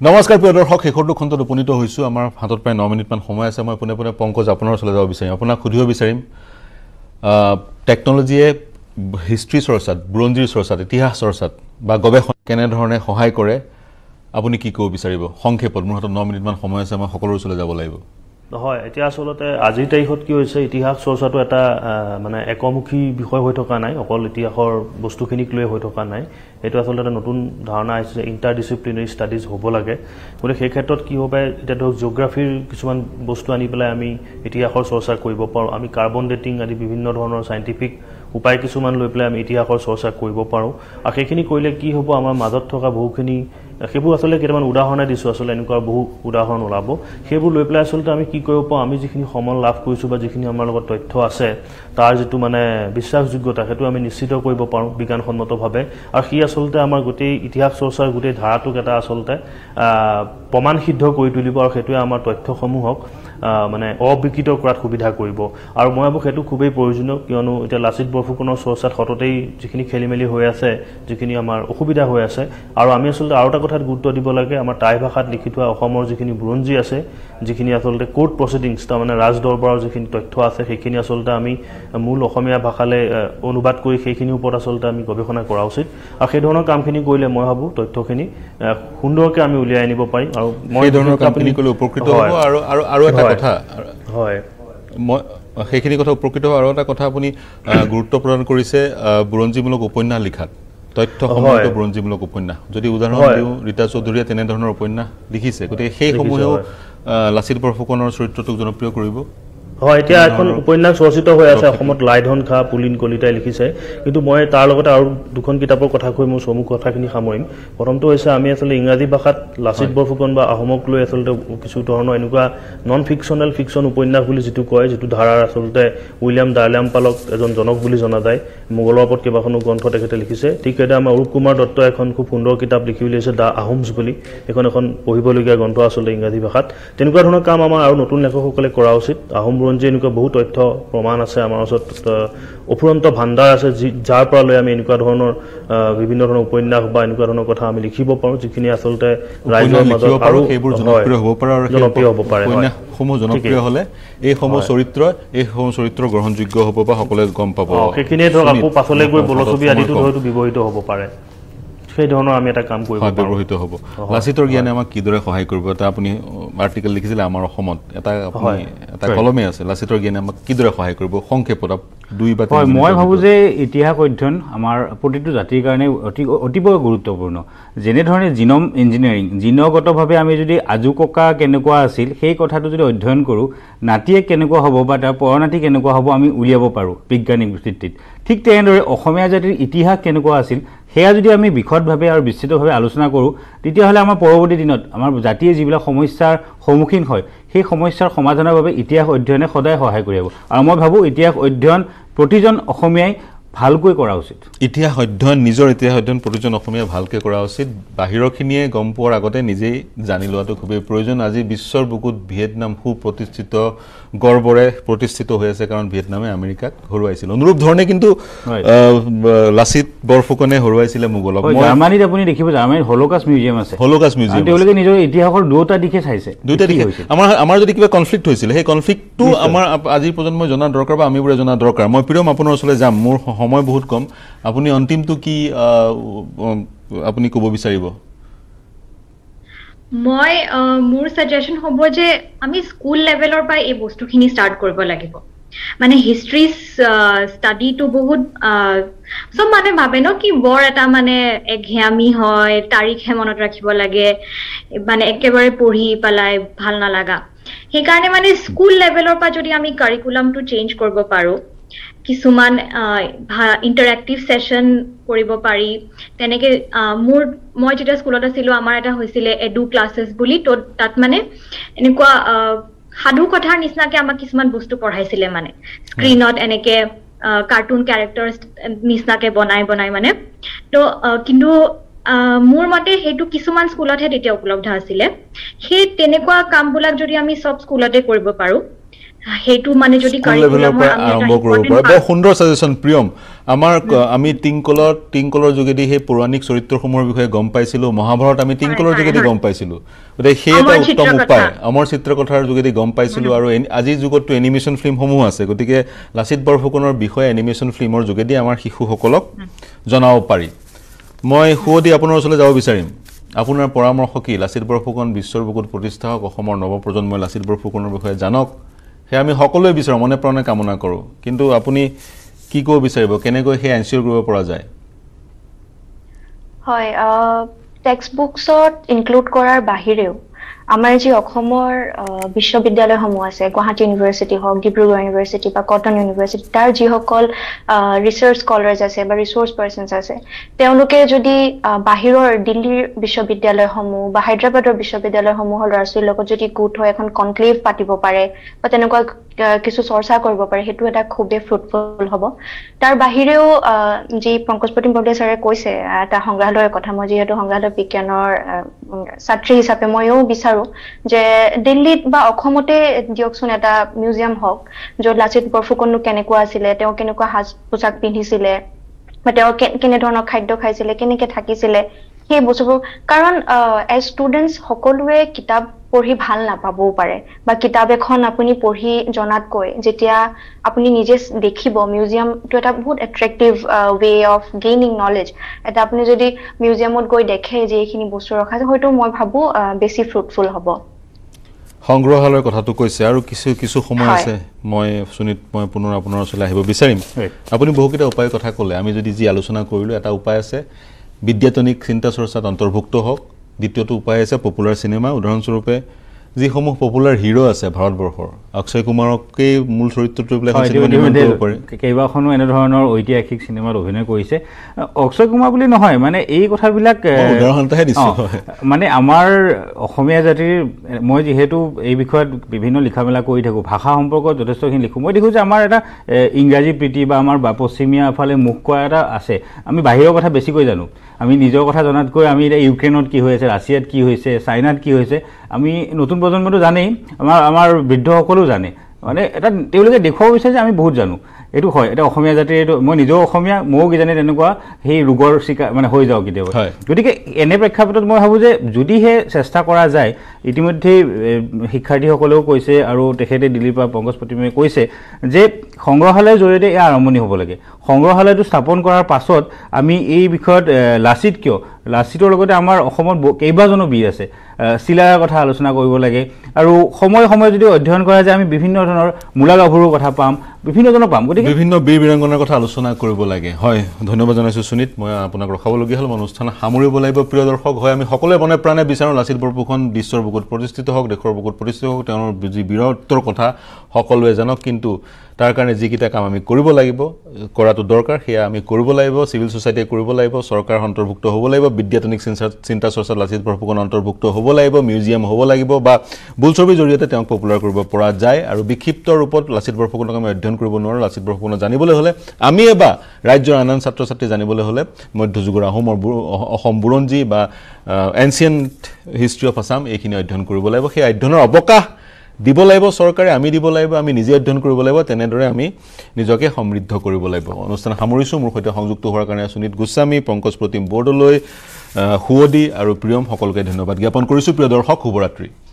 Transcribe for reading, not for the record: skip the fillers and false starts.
নমস্কাৰ প্ৰিয় দৰ্শক শেষৰটো খণ্ডত উপনীত হৈছোঁ আমাৰ হাতত প্ৰায় 9 মিনিটমান সময় আছে মই পুনে পুনে পংকজ আপোনাৰ ওচৰলৈ যাব বিচাৰিম আপোনাক সুধিব বিচাৰিম টেকনলজিয়ে হিষ্ট্ৰী চৰ্চাত বুৰঞ্জীৰ চৰ্চাত ইতিহাস চৰ্চাত বা গৱেষণা কেনে ধৰণে সহায় কৰে আপুনি কি ক'ব বিচাৰিব সংক্ষেপত মোৰ হাতত 9 মিনিটমান সময় আছে মই সকলোৰ ওচৰলৈ যাব লাগিব হয় এতিয়া আসলতে আজিৰ তাৰিখত কি হৈছে ইতিহাস চৰ্চাটো এটা মানে একমুখী বিষয় হৈ থকা নাই অকল ইতিহাসৰ বস্তুখিনিক লৈ হৈ থকা নাই এটো আসলতে এটা নতুন ধাৰণা আছে যে ইন্টাৰডিসিপ্লিনাৰী ষ্টাডিজ হ'ব লাগে গতিকে সেই ক্ষেত্ৰত কি হ'ব এটা ধৰক জিওগ্ৰাফিৰ কিছুমান বস্তু আনি পেলাই আমি ইতিহাসৰ চৰ্চা কৰিব পাৰোঁ আমি কাৰ্বন ডেটিং আদি বিভিন্ন ধৰণৰ সাইন্টিফিক উপায় কিছুমান লৈ পেলাই আমি ইতিহাসৰ চৰ্চা কৰিব পাৰোঁ আৰু সেইখিনি কৰিলে কি হ'ব আমাৰ মাজত থকা বহুখিনি সেইবোৰ আসলে কেইটামান উদাহৰণ দিছো আসলে এনেকুৱা বহু উদাহৰণ ওলাব সেইবোৰ লৈ পেলাই আসলে আমি কি কৰিব পাৰোঁ আমি যিখিনি সমল লাভ কৰিছো বা যিখিনি আমাৰ লগত তথ্য আছে তাৰ যেটো মানে বিশ্বাসযোগ্যতা হেতু আমি নিশ্চিত কৰিব পাৰোঁ বিজ্ঞানসন্মতভাৱে আৰু কি আসলে আমাৰ গোটেই ইতিহাস চৰ্চাৰ গোটেই ধাৰাটোক এটা আসলে প্ৰমাণ সিদ্ধ কৰি তুলিব আৰু হেতুৱে আমাৰ তথ্যসমূহক মানে অবিকৃত কৰাত সুবিধা কৰিব আৰু মই ভাবো হেতু খুবেই প্ৰয়োজনীয় কিয়নো এটা লাচিত বৰফুকনৰ চৰ্চাত হততেই যিখিনি খেলিমেলি হৈ আছে যিখিনি আমাৰ অসুবিধা হৈ আছে আৰু আমি আসলে আৰু এটা কথাত গুৰুত্ব দিব লাগে আমাৰ টাই ভাষাত লিখি থোৱা অসমৰ যিখিনি বুৰঞ্জী আছে যিখিনি আসলে কোৰ্ট প্ৰসিডিংছ তাৰ মানে ৰাজ দৰবাৰৰ যিখিনি তথ্য আছে সেইখিনি আসলে আমি মূল অসমীয়া ভাষালৈ অনুবাদ কৰি সেইখিনি ওপৰত আসলে আমি গৱেষণা কৰা উচিত আৰু সেই ধৰণৰ কামখিনি কৰিলে মই ভাবো তথ্যখিনি সুন্দৰকৈ আমি উলিয়াই আনিব পাৰিম আৰু মই এই ধৰণৰ কামখিনি কৰিলে উপকৃত হ'ব আৰু এটা কথা হয় মই সেইখিনি কথা উপকৃত হ'ব আৰু এটা কথা আপুনি গুৰুত্ব প্ৰদান কৰিছে বুৰঞ্জীমূলক উপন্যাস লিখাত তথ্য সমৃদ্ধ বুৰঞ্জীমূলক উপন্যাস যদি উদাহৰণ দিওঁ ৰীতা চৌধুৰীয়ে তেনে ধৰণৰ উপন্যাস লিখিছে গতিকে সেই সমূহেও লাচিত বৰফুকনৰ চৰিত্ৰটোক জনপ্ৰিয় কৰিব হয় এতিয়া এখন উপন্যাস ৰচিত হৈ আছে অসমত লাইধন খা পুলিন কলিতাই লিখিছে কিন্তু মই তাৰ লগতে আৰু দুখন কিতাপৰ কথা কৈ মোৰ সমুখ কথাখিনি সামৰিম প্ৰথমটো হৈছে আমি আসলে ইংৰাজী ভাষাত লাচিত বৰফুকন বা আহোমক লৈ আসলে কিছু ধৰণৰ এনেকুৱা নন ফিকশনাল ফিকশন উপন্যাস বুলি যেটো কয় যেটো ধাৰাৰ আসলে উইলিয়াম ডাৰ্লাম পালক এজন জনক বুলি জনা যায় মোগলৰ ওপৰত কেইবাখনো গ্ৰন্থ তেখেতে লিখিছে ঠিক এটা আমাৰ অৰূপ কুমাৰ দত্ত এখন খুব সুন্দৰ কিতাপ লিখি উলিয়াইছে দা আহোমছ বুলি এখন পঢ়িবলগীয়া গ্ৰন্থ আসলে ইংৰাজী ভাষাত তেনেকুৱা ধৰণৰ কাম আমাৰ আৰু নতুন লেখকসকলে কৰা উচিত আহোম বুৰঞ্জী এনেকুৱা বহু তথ্য প্ৰমাণ আছে আমাৰ ওচৰত অফুৰন্ত ভাণ্ডাৰ আছে যাৰ পৰা লৈ আমি এনেকুৱা ধৰণৰ বিভিন্ন ধৰণৰ উপন্যাস বা এনেকুৱা ধৰণৰ কথা আমি লিখিব পাৰোঁ যিখিনি আসলে ৰাইজৰ মাজত আৰু সেইবোৰ জনপ্ৰিয় হ'ব পাৰে আৰু জনপ্ৰিয় হ'ব পাৰে উপন্যাসসমূহ জনপ্ৰিয় হ'লে এই সমূহ চৰিত্ৰ গ্ৰহণযোগ্য হ'ব বা সকলোৱে গম পাব সেইখিনি ধৰক আকৌ পাছলৈ গৈ বলছবি আদিটো হয়তো ব্যৱহৃত হ'ব পাৰে সেই ধৰণৰ আমি এটা কাম কৰিব পাৰোঁ ব্যৱহৃত হ'ব লাচিতৰ জ্ঞানে আমাক কিদৰে সহায় কৰিব এটা আপুনি আৰ্টিকেল লিখিছিলে আমাৰ অসমত এটা কলমে আছে লাচিতৰ জ্ঞানে আমাক কিদৰে সহায় কৰিব সংক্ষেপত দুই বা তিনি মই ভাবো যে ইতিহাস অধ্যয়ন আমাৰ প্ৰতিটো জাতিৰ কাৰণে অতিকৈ গুৰুত্বপূৰ্ণ যেনে ধৰণে জিনম ইঞ্জিনিয়াৰিং জিনগতভাৱে আমি যদি আজু ককা কেনেকুৱা আছিল সেই কথাটো যদি অধ্যয়ন কৰোঁ নাতিয়ে কেনেকুৱা হ'ব বা তাৰ পৰনাতি কেনেকুৱা হ'ব আমি উলিয়াব পাৰোঁ বৈজ্ঞানিক ভিত্তিত ঠিক তেনেদৰে অসমীয়া জাতিৰ ইতিহাস কেনেকুৱা আছিল সেয়া যদি আমি বিশদভাৱে আৰু বিস্তৃতভাৱে আলোচনা কৰোঁ তেতিয়াহ'লে আমাৰ পৰৱৰ্তী দিনত আমাৰ জাতিয়ে যিবিলাক সমস্যাৰ সন্মুখীন হয় সেই সমস্যাৰ সমাধানৰ বাবে ইতিহাস অধ্যয়নে সদায় সহায় কৰিব আৰু মই ভাবোঁ ইতিহাস অধ্যয়ন প্ৰতিজন অসমীয়াই ভালকৈ কৰা উচিত ইতিহাস অধ্যয়ন নিজৰ ইতিহাস অধ্যয়ন প্ৰতিজন অসমীয়া ভালকৈ কৰা উচিত বাহিৰৰখিনিয়ে গম পোৱাৰ আগতে নিজেই জানি লোৱাটো খুবেই প্ৰয়োজন আজি বিশ্বৰ বুকুত ভিয়েটনাম সুপ্ৰতিষ্ঠিত গৰ্বৰে প্ৰতিষ্ঠিত হৈ আছে কাৰণ ভিয়েটনামে আমেৰিকাক হৰুৱাইছিল অনুৰূপ ধৰণে কিন্তু লাচিত বৰফুকনে হৰুৱাইছিলে মোগলক জাৰ্মানীত আপুনি দেখিব জাৰ্মানীত হলোকাষ্ট মিউজিয়াম আছে তেওঁলোকে নিজৰ ইতিহাসৰ দুটা দিশে চাইছে দুটা দিশে আমাৰ যদি কিবা কনফ্লিক্ট হৈছিলে সেই কনফ্লিক্টটো আমাৰ আজিৰ প্ৰজন্মই জনা দৰকাৰ বা আমিবোৰে জনা দৰকাৰ মই প্ৰিয়ম আপোনাৰ ওচৰলৈ যাম মোৰ সময় বহুত কম আপুনি অন্তিমটো কি আপুনি ক'ব বিচাৰিব মই মোৰ সাজেশন হ'ব যে আমি স্কুল লেভেলৰ পৰা এই বস্তুখিনি ষ্টাৰ্ট কৰিব লাগিব মানে হিষ্ট্ৰী ষ্টাডিটো বহুত সব মানে ভাবে ন কি বৰ এটা মানে একঘেয়ামি হয় তাৰিখহে মনত ৰাখিব লাগে মানে একেবাৰে পঢ়ি পেলাই ভাল নালাগা সেইকাৰণে মানে স্কুল লেভেলৰ পৰা যদি আমি কাৰিকুলামটো চেঞ্জ কৰিব পাৰোঁ কিছুমান ইন্টাৰেক্টিভ সেশন কৰিব পাৰি তেনেকে মই যেতিয়া স্কুলত আছিলোঁ আমাৰ এটা হৈছিলে এডু ক্লাছেছ বুলি তো তাত মানে এনেকুৱা সাধু কথাৰ নিচিনাকে আমাক কিছুমান বস্তু পঢ়াইছিলে মানে স্ক্ৰীনত এনেকে কাৰ্টুন ক্যাৰেক্টাৰ্ছ নিচিনাকে বনাই মানে তো কিন্তু মোৰ মতে হেতু কিছুমান স্কুলতহে তেতিয়া উপলব্ধ আছিলে সেই তেনেকুৱা কামবিলাক যদি আমি সব স্কুলতে কৰিব পাৰোঁ হেতু মানে যদি কাৰিকুলামৰ আৰম্ভ কৰিব পাৰে বৰ সুন্দৰ সাজেশন প্ৰিয়ম আমাৰ আমি টিংকলৰ যোগেদি হে পৌৰাণিক চৰিত্ৰসমূহৰ বিষয়ে গম পাইছিলো মহাভাৰত আমি টিংকলৰ যোগেদি গম পাইছিলো গতিকে সেই এটা উত্তম উপায় আমাৰ চিত্ৰকথাৰ যোগেদি গম পাইছিলো আৰু আজি যুগতো এনিমেশন ফিল্মসমূহ আছে গতিকে লাচিত বৰফুকনৰ বিষয়ে এনিমেশন ফিল্মৰ যোগেদি আমাৰ শিশুসকলক জনাব পাৰি মই খুদি আপোনাৰ ওচৰলৈ যাব বিচাৰিম আপোনাৰ পৰামৰ্শ কি লাচিত বৰফুকন বিশ্বৰ বুকুত প্ৰতিষ্ঠা হওক অসমৰ নৱপ্ৰজন্মই লাচিত বৰফুকনৰ বিষয়ে জানক হে আমি সকলোৱে বিচাৰো মনে প্ৰাণে কামনা কৰো কিন্তু আপুনি কি কো বিচাৰিব কেনেকৈ হে এনচিওৰ কৰিব পৰা যায় হয় টেক্সট বুকছত ইনক্লুড কৰাৰ বাহিৰেও আমাৰ যি অসমৰ বিশ্ববিদ্যালয়সমূহ আছে গুৱাহাটী ইউনিভাৰ্চিটি হওক ডিব্ৰুগড় ইউনিভাৰ্চিটি বা কটন ইউনিভাৰ্চিটি তাৰ যিসকল ৰিচাৰ্চ স্কলাৰ্ছ আছে বা ৰিচোৰ্চ পাৰ্চনছ আছে তেওঁলোকে যদি বাহিৰৰ দিল্লীৰ বিশ্ববিদ্যালয়সমূহ বা হায়দৰাবাদৰ বিশ্ববিদ্যালয়সমূহৰ ল'ৰা ছোৱালীৰ লগত যদি গোট হৈ এখন কনক্লেভ পাতিব পাৰে বা তেনেকুৱা কিছু চৰ্চা কৰিব পাৰে সেইটো এটা খুবেই ফ্ৰুটফুল হ'ব তাৰ বাহিৰেও যি পংকজপ্ৰতিম বৰদলৈ ছাৰে কৈছে এটা সংগ্ৰহালয়ৰ কথা মই যিহেতু সংগ্ৰহালয় বিজ্ঞানৰ ছাত্ৰী হিচাপে ময়ো বিচাৰো যে দিল্লীত বা অসমতে দিয়কচোন এটা মিউজিয়াম হওক য'ত লাচিত বৰফুকনো কেনেকুৱা আছিলে তেওঁ কেনেকুৱা সাজ পোছাক পিন্ধিছিলে বা তেওঁ কেনে ধৰণৰ খাদ্য খাইছিলে কেনেকৈ থাকিছিলে সেই বস্তুবোৰ কাৰণ এজ ষ্টুডেণ্টছ সকলোৱে কিতাপ পঢ়ি ভাল নাপাবও পাৰে বা কিতাপ এখন আপুনি পঢ়ি জনাতকৈ যেতিয়া আপুনি নিজে দেখিব মিউজিয়ামটো এটা বহুত attractive way of gaining knowledge এটা আপুনি যদি মিউজিয়ামত গৈ দেখে যে এইখিনি বস্তু ৰখা আছে হয়তো মই ভাবো বেছি ফ্ৰুটফুল হ'ব সংগ্ৰহালয়ৰ কথাটো কৈছে আৰু কিছু সময় আছে মই সুনিত মই পুনৰ আপোনাৰ ওচৰলৈ আহিব বিচাৰিম আপুনি বহুকেইটা উপায় কথা ক'লে আমি যদি যি আলোচনা কৰিলো এটা উপায় আছে বিদ্যাতনিক চিন্তা চৰ্চাত অন্তৰ্ভুক্ত হওক দ্বিতীয়টো উপায় আছে পপুলাৰ সিনেমা উদাহৰণস্বৰূপে যিসমূহ পপুলাৰ হিৰো আছে ভাৰতবৰ্ষৰ অক্ষয় কুমাৰকে মূল চৰিত্ৰটো বিলাক কেইবাখনো এনে ধৰণৰ ঐতিহাসিক সিনেমাত অভিনয় কৰিছে অক্ষয় কুমাৰ বুলি নহয় মানে এই কথাবিলাক উদাহৰণটাহে দিছোঁ মানে আমাৰ অসমীয়া জাতিৰ মই যিহেতু এই বিষয়ত বিভিন্ন লিখা মেলা কৰি থাকোঁ ভাষা সম্পৰ্কত যথেষ্টখিনি লিখোঁ মই দেখোঁ যে আমাৰ এটা ইংৰাজী প্ৰীতি বা আমাৰ পশ্চিমীয়া ফালে মুখ কৰা এটা আছে আমি বাহিৰৰ কথা বেছিকৈ জানো আমি নিজৰ কথা জনাতকৈ আমি এতিয়া ইউক্ৰেইনত কি হৈ আছে ৰাছিয়াত কি হৈছে চাইনাত কি হৈছে আমি নতুন প্ৰজন্মটো জানেই আমাৰ বৃদ্ধসকলেও জানে মানে এটা তেওঁলোকে দেখুৱাব বিচাৰে যে আমি বহুত জানো এইটো হয় এটা অসমীয়া জাতিৰ এইটো মই নিজেও অসমীয়া ময়ো কিজানি তেনেকুৱা সেই ৰোগৰ চিকাৰ মানে হৈ যাওঁ কেতিয়াবা গতিকে এনে প্ৰেক্ষাপটত মই ভাবোঁ যে যদিহে চেষ্টা কৰা যায় ইতিমধ্যে শিক্ষাৰ্থীসকলেও কৈছে আৰু তেখেতে দিল্লীৰ পৰা পংকজপ্ৰতিমে কৈছে যে সংগ্ৰহালয়ৰ জৰিয়তে এয়া আৰম্ভণি হ'ব লাগে সংগ্ৰহালয়টো স্থাপন কৰাৰ পাছত আমি এই বিষয়ত লাচিত কিয় লাচিতৰ লগতে আমাৰ অসমত কেইবাজনো বীৰ আছে চিলাৰ কথা আলোচনা কৰিব লাগে আৰু সময় যদি অধ্যয়ন কৰা যায় আমি বিভিন্ন ধৰণৰ মূলা গাভৰুৰ কথা পাম বিভিন্নজনক পাম গতিকে বিভিন্ন বীৰ বীৰাংগনাৰ কথা আলোচনা কৰিব লাগে হয় ধন্যবাদ জনাইছোঁ সুনিত মই আপোনাক ৰখাবলগীয়া হ'ল অনুষ্ঠান সামৰিব লাগিব প্ৰিয় দৰ্শক হয় আমি সকলোৱে মনে প্ৰাণে বিচাৰোঁ লাচিত বৰফুকন বিশ্বৰ বুকুত প্ৰতিষ্ঠিত হওক দেশৰ বুকুত প্ৰতিষ্ঠিত হওক তেওঁৰ যি বীৰত্বৰ কথা সকলোৱে জানক কিন্তু তাৰ কাৰণে যিকেইটা কাম আমি কৰিব লাগিব কৰাটো দৰকাৰ সেয়া আমি কৰিব লাগিব চিভিল সোসাইটিয়ে কৰিব লাগিব চৰকাৰ অন্তৰ্ভুক্ত হ'ব লাগিব বিদ্যাতনিক চিন্তা চৰ্চাত লাচিত বৰফুকন অন্তৰ্ভুক্ত হ'ব লাগিব মিউজিয়াম হ'ব লাগিব বা বোলছবিৰ জৰিয়তে তেওঁক পপুলাৰ কৰিব পৰা যায় আৰু বিক্ষিপ্ত ৰূপত লাচিত বৰফুকনক আমি অধ্যয়ন কৰিব নোৱাৰোঁ লাচিত বৰফুকনক জানিবলৈ হ'লে আমি এবাৰ ৰাজ্যৰ আন ছাত্ৰ ছাত্ৰী জানিবলৈ হ'লে মধ্যযুগৰ অসম বুৰঞ্জী বা এনচিয়েণ্ট হিষ্ট্ৰী অফ আছাম এইখিনি অধ্যয়ন কৰিব লাগিব সেই অধ্যয়নৰ অৱকাশ দিব লাগিব চৰকাৰে আমি দিব লাগিব আমি নিজে অধ্যয়ন কৰিব লাগিব তেনেদৰে আমি নিজকে সমৃদ্ধ কৰিব লাগিব অনুষ্ঠান সামৰিছোঁ মোৰ সৈতে সংযুক্ত হোৱাৰ কাৰণে সুনিত গোস্বামী পংকজপ্ৰতিম বৰদলৈ সুৱদি আৰু প্ৰিয়ম সকলোকে ধন্যবাদ জ্ঞাপন কৰিছোঁ প্ৰিয় দৰ্শক শুভৰাত্ৰি